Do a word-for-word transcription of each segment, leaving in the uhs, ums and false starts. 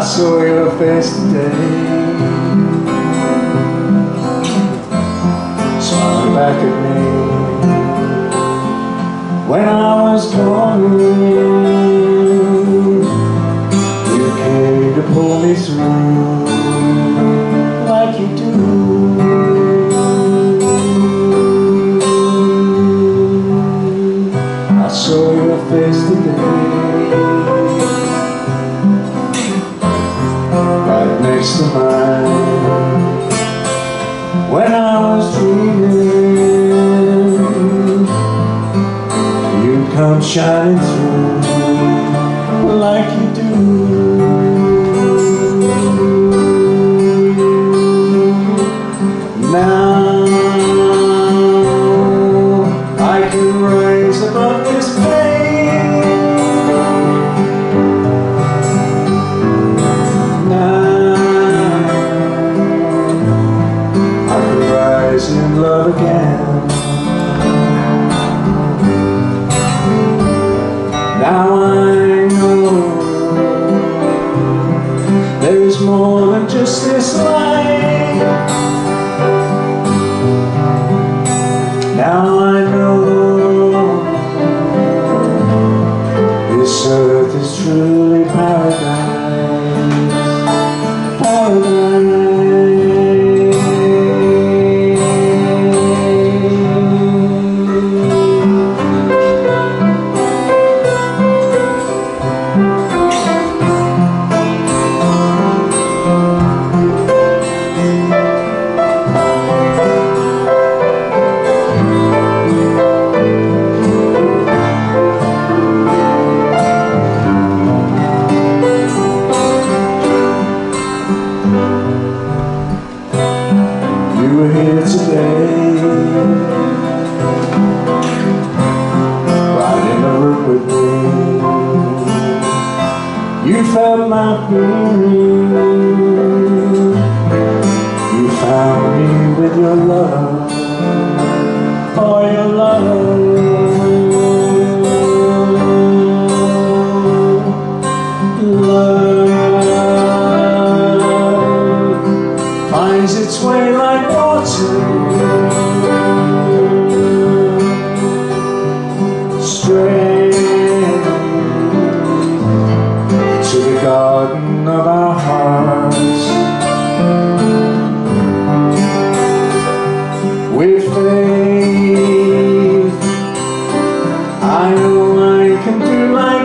saw your face today, smiling back at me. When I was calling, you came to pull me through like you do. I saw your face today, right next to mine. When I was dreaming, you come shining through like you do. Now I can rise above this pain. Now I can rise in love again. Now I know there's more than just this life. Now I know this earth is truly paradise, paradise. You were here today, right in the room with me. You felt my feeling. You found me with your love, for your love. Love finds its way like water, straight to the garden of our hearts. With faith, I know I can do like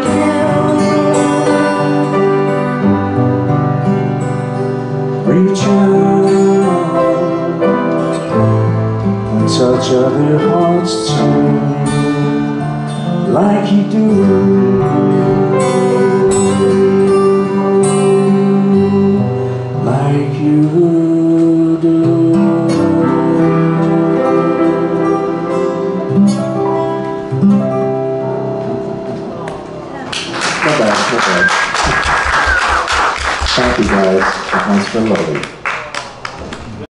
you. Reach out, touch other hearts too, like you do.